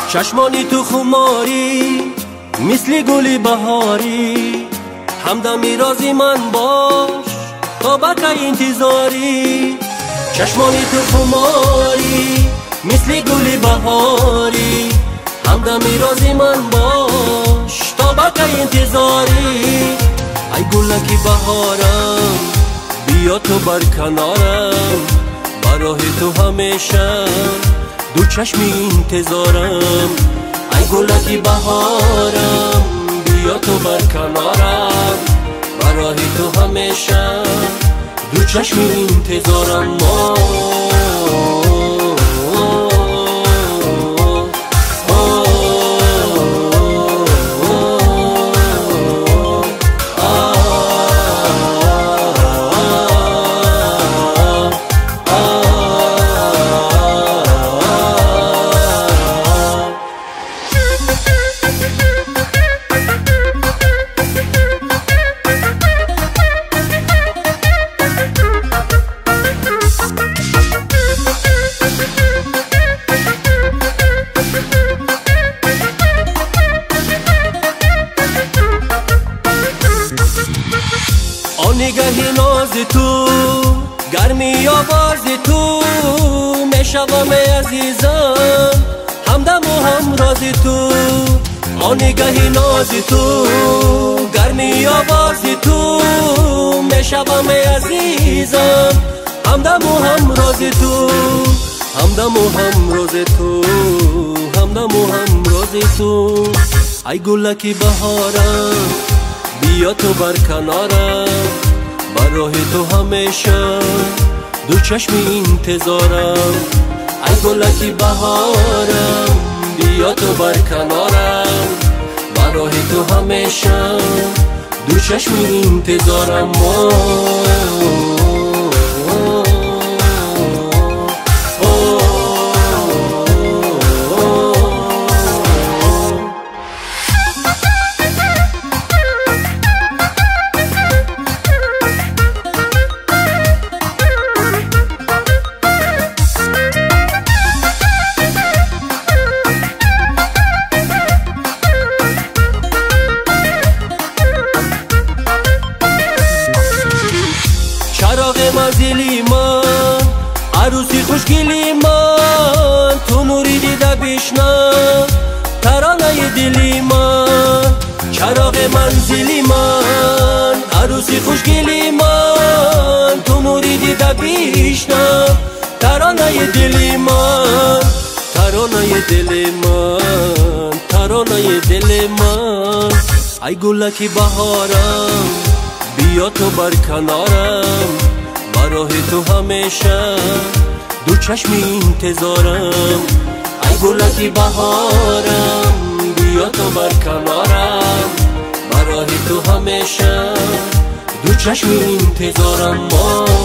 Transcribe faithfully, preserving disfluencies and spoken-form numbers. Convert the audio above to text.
چشمانی تو خماری مثل گلی بهاری، همدمی رازی من باش تا بقی انتظاری. چشمانی تو خماری مثل گلی بهاری، همدمی رازی من باش تا بقی انتظاری. ای گلکی بهارم بیا تو بر کنارم، برای تو همیشه دو چشمی انتظارم. ای گلکی بهارم بیا تو بر کنارم، برای تو همیشه دو چشمی انتظارم. نگاهی ناز تو، گرمی آواز تو، میشوم عزیزم همدم و همراز تو. نگاهی ناز تو، گرمی آواز تو، میشوم عزیزم همدم و همراز تو. همدم و همراز تو، همدم و همراز تو. ای گلکی بهارم بیا تو بر کنارم، برای تو همیشه دو چشمی انتظارم. ای گلکی بهارم بیا تو بر کنارم، برای تو همیشه دو چشمی انتظارم. چراغ منزلی من، عروسی خوشگلی من، تو نوری دیده بشنو ترانه دلی من. چراغ منزلی من، عروسی خوشگلی من، تو نوری دیده بشنو ترانه دلی من. ترانه دل من، ترانه دل من. ای گلکی بهارم بیا تو بر کنارم، برای تو همیشه دو چشمی انتظارم. ای گلکی بهارم بیا تو بر کنارم، برای تو همیشه دو چشمی انتظارم.